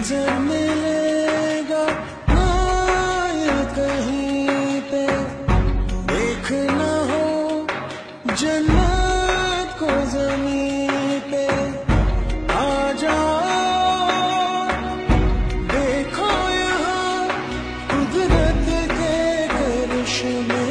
मंजर मिलेगा ना ये कहीं पे, देखना हो जन्नत को ज़मीं पे। आ जाओ देखो यहाँ कुदरत के करिश्मे,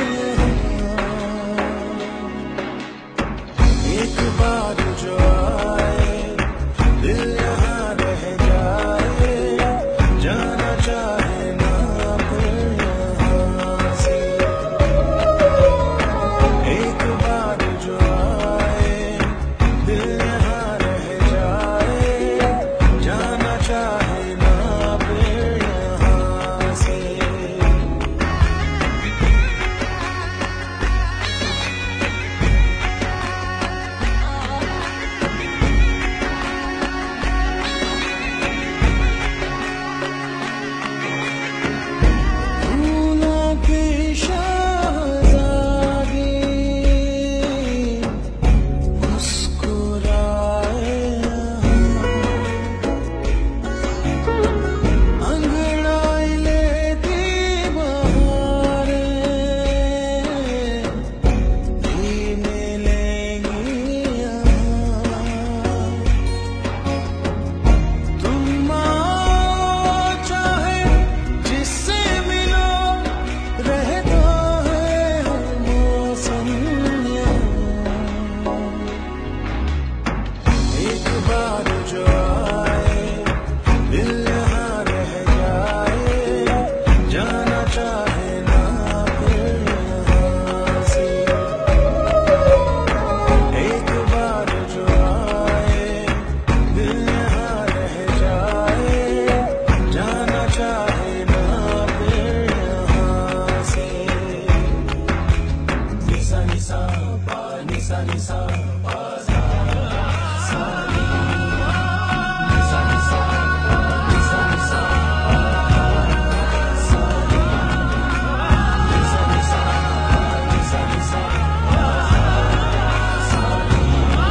एक बार जो आए दिल यहाँ रह जाए, जाना चाहे ना फिर यहाँ से। एक बार जो आए दिल यहाँ रह जाए, जाना चाहे ना फिर यहाँ से। फूलों की शहज़ादी मुस्कुराए अंगड़ाई लेती बहारें भी मिलेंगी यहाँ। तुम आओ चाहे जिससे मिलो, रहता है हर मौसम यहाँ। एक बार जो आए दिल यहाँ रह जाए, जाना चाहे ना फिर यहाँ से। एक बार जो आए दिल यहाँ रह जाए, जाना चाहे ना फिर यहाँ से। निसा निसा पा निसा निसा पा सा सा नी। निसा निसा पा निसा निसा पा सा नी। निसा निसा पा निसा निसा पा सा नी।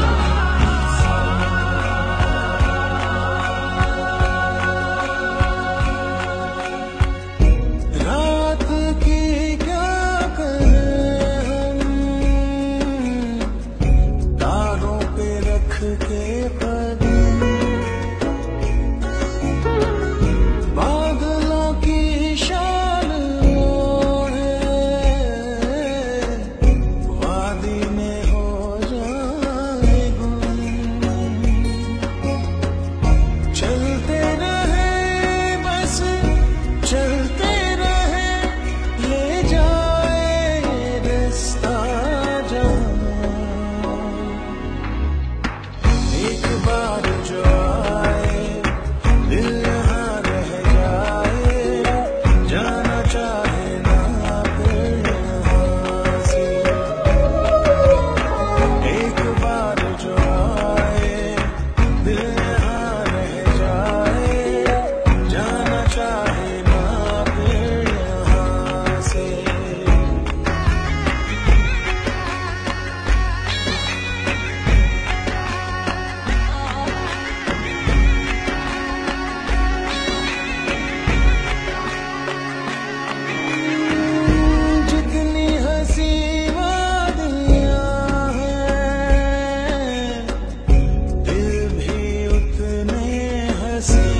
रात की क्या करें हम, तारों पे रख के कदम। बादलों की शान ओढ़े वादी में हो जाए गुम। चलते रहे बस चलते रहे, ले जाए रास्ता जहाँ। एक बार जो आए दिल यहाँ रह जाए, जाना चाहे ना फिर यहाँ से। एक बार जो आए दिल यहाँ रह जाए, जाना चाहे ना फिर यहाँ से। जितनी हंसी वादियाँ हैं, दिल भी उतने हंसी।